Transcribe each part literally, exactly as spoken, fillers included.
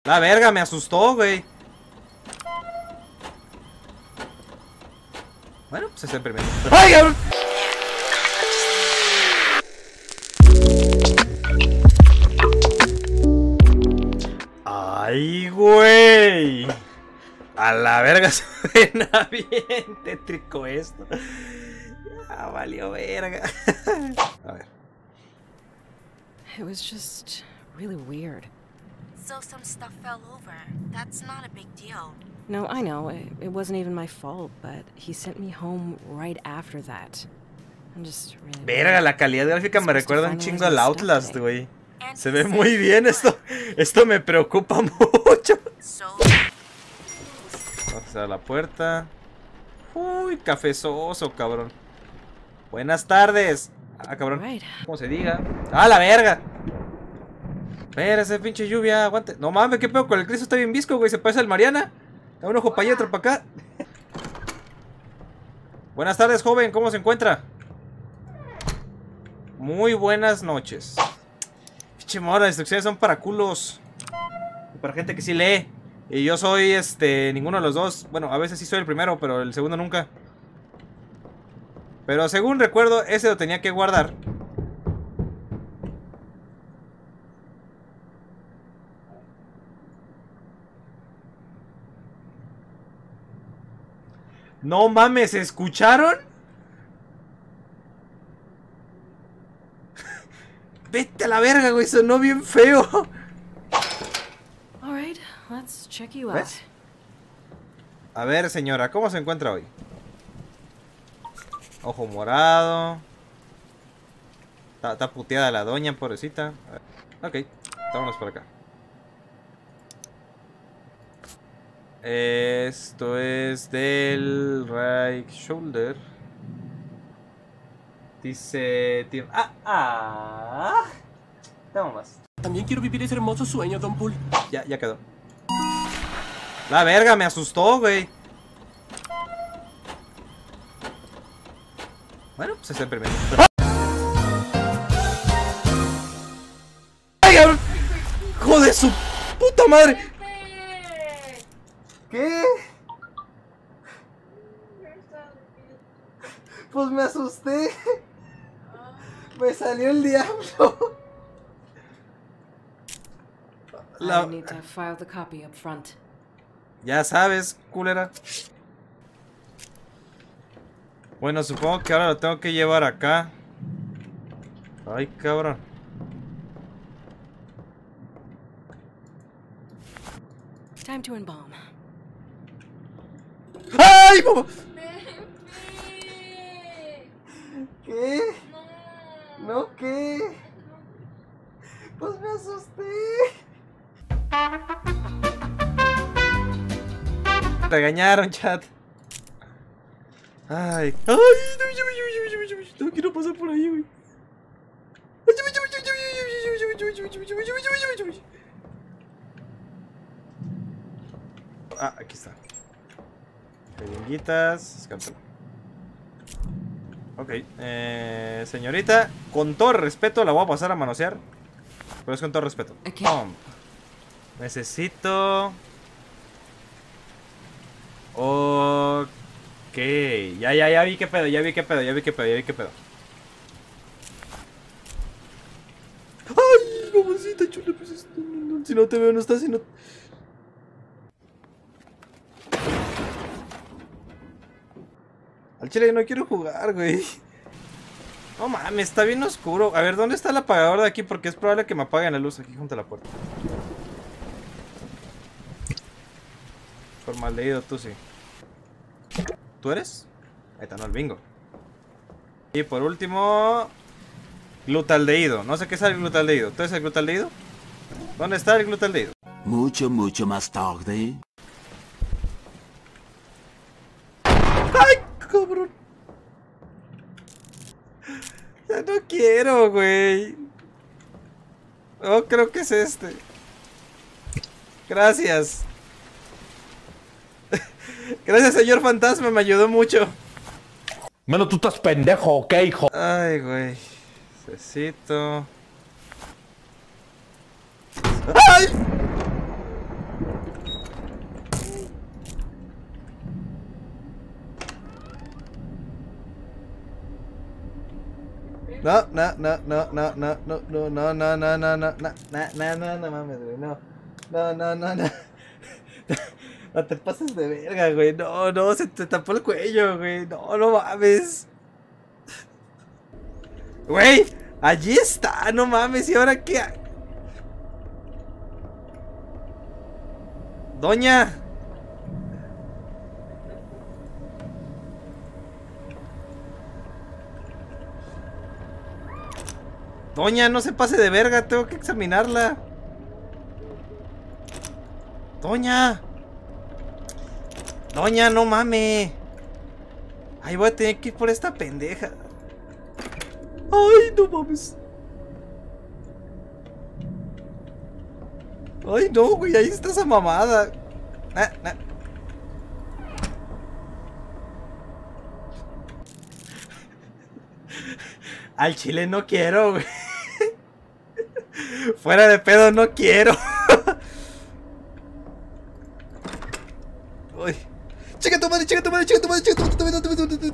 La verga, me asustó, güey. Bueno, pues es el primero. ¡Ay, cabrón! ¡Ay, güey! A la verga suena bien tétrico esto. Ya valió verga. A ver. It was just really weird. So some stuff fell over. That's not a big deal. No, I know. It, it wasn't even my fault, but he sent me home right after that. I'm just really... Verga, la calidad gráfica me recuerda un chingo al Outlast, güey. Se ve muy bien esto. Esto me preocupa mucho. Vamos a cerrar la puerta. Uy, cafezoso, cabrón. Buenas tardes. Ah, cabrón. ¿Cómo se diga? ¡Ah, la verga! Espera, esa pinche lluvia, aguante. No mames, ¿qué pedo con el Cristo? Está bien visco, güey. Se parece al Mariana. Da un ojo para allá, otro para acá. Buenas tardes, joven. ¿Cómo se encuentra? Muy buenas noches. Pinche morra, las instrucciones son para culos. Y para gente que sí lee. Y yo soy, este, ninguno de los dos. Bueno, a veces sí soy el primero, pero el segundo nunca. Pero según recuerdo, ese lo tenía que guardar. No mames, ¿escucharon? Vete a la verga, güey, sonó bien feo. All right, let's check you out. ¿Ves? A ver, señora, ¿cómo se encuentra hoy? Ojo morado. Está, está puteada la doña, pobrecita. Ok, vámonos por acá. Esto es del right shoulder. Dice... Ah, ah. Toma más. También quiero vivir ese hermoso sueño, Don Pool. Ya, ya quedó. La verga, me asustó, güey. Bueno, pues es el primero. ¡Ay, cabrón! ¡Joder, su puta madre! ¿Qué? Pues me asusté. Me salió el diablo. La... I need to file the copy up front. Ya sabes, culera. Bueno, supongo que ahora lo tengo que llevar acá. Ay, cabrón. Time to embalm. ¡Ay, mamá! ¿Qué? No. ¿No qué? Pues me asusté. Regañaron, chat. Ay. Ay, no, no quiero pasar por ahí, güey. Ah, aquí está. Jeringuitas. Escápalo. Ok, eh, señorita, con todo respeto la voy a pasar a manosear. Pero es con todo respeto. Oh, necesito... Ok. Ya, ya, ya vi qué pedo, ya vi qué pedo, ya vi qué pedo, ya vi qué pedo. Ay, mamacita chula, pues esto, no, no, si no te veo no estás, si no... Al chile no quiero jugar, güey. No mames, está bien oscuro. A ver, ¿dónde está el apagador de aquí? Porque es probable que me apaguen la luz aquí junto a la puerta. Por mal leído, tú sí. ¿Tú eres? Ahí está, no, el bingo. Y por último... glutaldehído. No sé qué es el glutaldehído. ¿Tú eres el glutaldehído? ¿Dónde está el glutaldehído? Mucho, mucho más tarde. ¡Ay, cabrón! Ya no quiero, güey. Oh, creo que es este. Gracias. Gracias, señor fantasma, me ayudó mucho. Bueno, tú estás pendejo, ¿ok, hijo? Ay, güey. Necesito... ¡Ay! No, no, no, no, no, no, no, no, no, no, no, no, no, no, no, no, no mames, güey, no. No, no, no, no. No te pases de verga, güey. No, no, se te tapó el cuello, güey. No, no mames. Güey, allí está, no mames. ¿Y ahora qué? Doña. Doña, no se pase de verga, tengo que examinarla. Doña. Doña, no mame. Ay, voy a tener que ir por esta pendeja. Ay, no mames. Ay, no, güey, ahí está esa mamada. Ah, ah. Al chile no quiero, güey. Fuera de pedo no quiero. Uy. Chica tu madre, chica tu madre, chica tu madre, chica tu madre, no te veo, no te veo,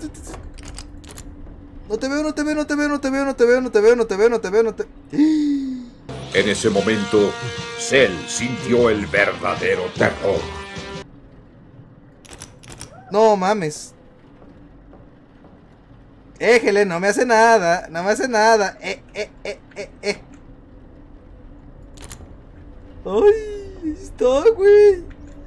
no te veo, no te veo, no te veo, no te veo, no te veo, no te veo, no te veo, no te veo, no te. En ese momento, Cell sintió el verdadero terror. No mames. Éjele, no me hace nada, no me hace nada. Eh, eh, eh, eh, eh. Ay, ahí está, güey.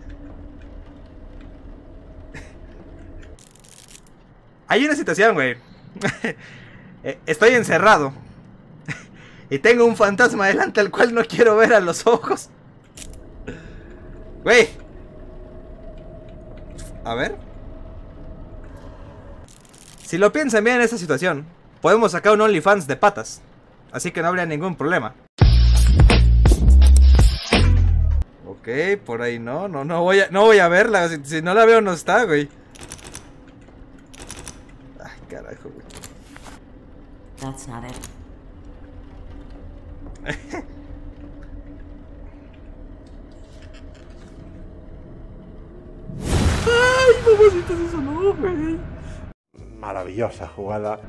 Hay una situación, güey. Estoy encerrado. Y tengo un fantasma delante al cual no quiero ver a los ojos. Güey. A ver. Si lo piensan bien en esta situación, podemos sacar un OnlyFans de patas. Así que no habría ningún problema. Ok, por ahí no, no, no voy a, no voy a verla. Si, si no la veo no está, güey. Ay, carajo, güey. That's not it. Ay, mamacita, eso no, güey. Maravillosa jugada.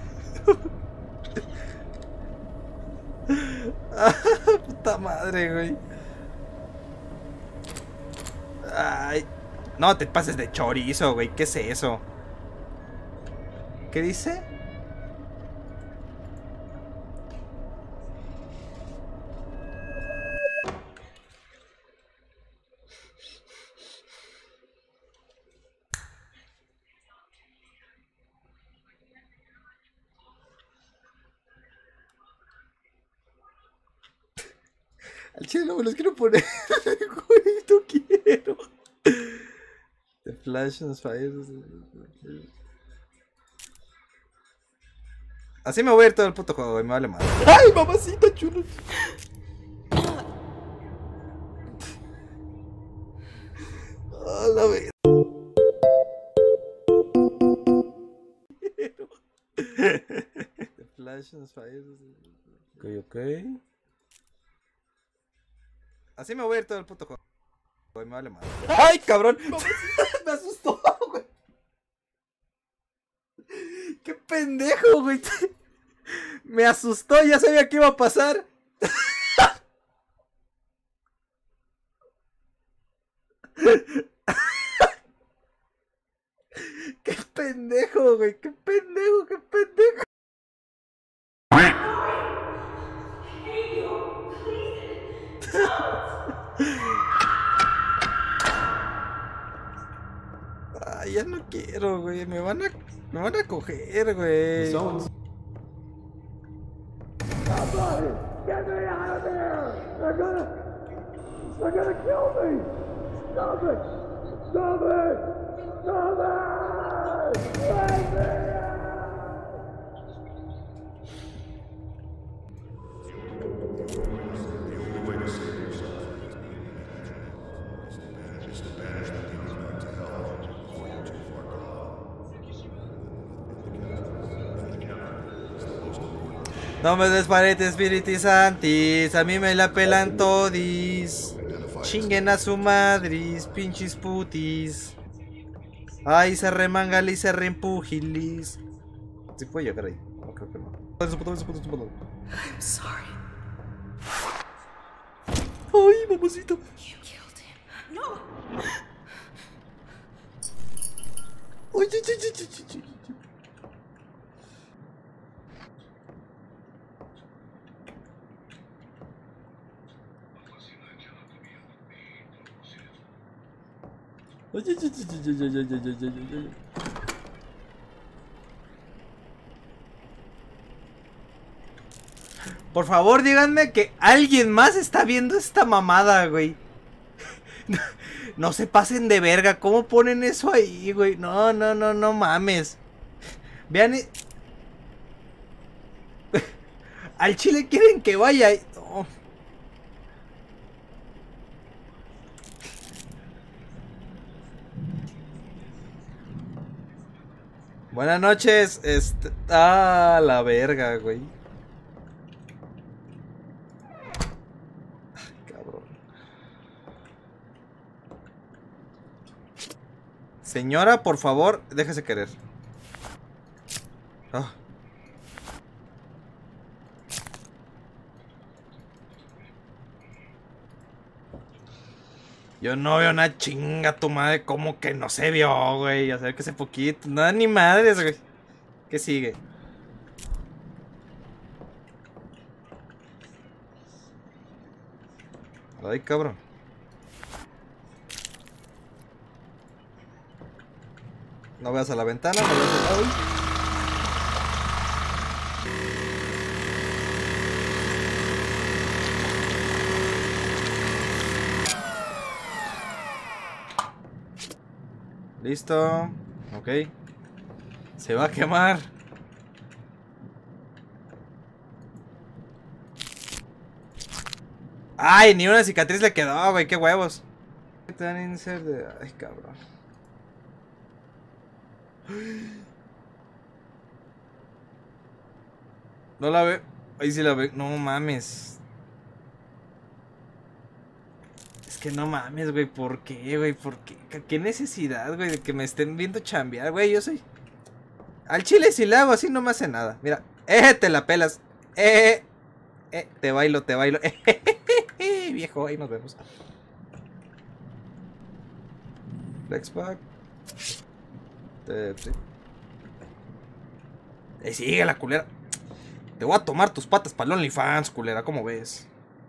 Puta madre, güey. Ay. No te pases de chorizo, güey. ¿Qué es eso? ¿Qué dice? Al chile no me los quiero poner. Güey, no quiero. The Flash and Fire. Así me voy a ir todo el puto juego, güey. Me vale más. ¡Ay, mamacita chula! A la vez. The Flash and Fire. Ok, ok. Así me voy a ir todo el puto juego. Güey, me vale más. ¡Ay, cabrón! Me asustó, güey. ¡Qué pendejo, güey! Me asustó, ya sabía que iba a pasar. ¡Qué pendejo, güey! ¡Qué pendejo, qué pendejo! Ay, ya no quiero, güey. Me van a, me van a coger, güey. Get me out of there! They're gonna, they're gonna kill me! Stop it! Stop it! Stop it! Let me out! No me desparete, espiritis santis, a mí me la pelan todis. Chinguen a su madris, pinches putis. Ay, se remangale y se reempujilis. ¿Sí puede llegar ahí? No, creo que no. I'm sorry. Ay, mamacito. You killed him. No! Ay, ay, ay, ay, ay, ay. Ay, ay, ay, ay, ay, ay, ay, ay, ay, ay. Por favor, díganme que alguien más está viendo esta mamada, güey. No, no se pasen de verga. ¿Cómo ponen eso ahí, güey? No, no, no, no mames. Vean. e- Al chile quieren que vaya. ahí. No. Buenas noches. Este... Ah, la verga, güey. Cabrón. Señora, por favor, déjese querer. Ah. Yo no veo una chinga tu madre, como que no se vio, güey. Acérquese poquito. Nada, ni madres, güey. ¿Qué sigue? Ay, cabrón. No veas a la ventana, no veas a... Ay. Listo. Ok. Se va a quemar. Ay, ni una cicatriz le quedó, güey. Qué huevos. Ay, cabrón. No la ve. Ahí sí la ve. No mames. Es que no mames, güey. ¿Por qué, güey? ¿Por qué? ¿Qué necesidad, güey? De que me estén viendo chambear, güey. Yo soy... Al chile si le hago así no me hace nada. Mira. Eh, te la pelas. Eh, eh. Te bailo, te bailo. Eh, viejo, ahí nos vemos. Flexpack. Te, sí. Eh, sigue la culera. Te voy a tomar tus patas para el OnlyFans, culera. ¿Cómo ves?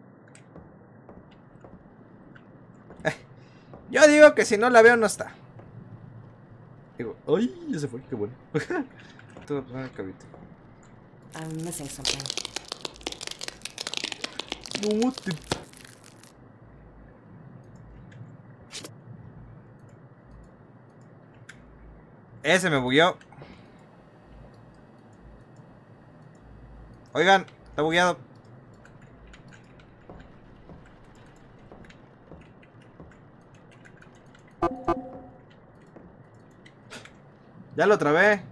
Eh, yo digo que si no la veo no está. Digo, ay, ya se fue, qué bueno. Te voy a poner el cabito. I'm missing something. No, te... Ese me bugueó. Oigan, está bugueado. Ya lo trabé.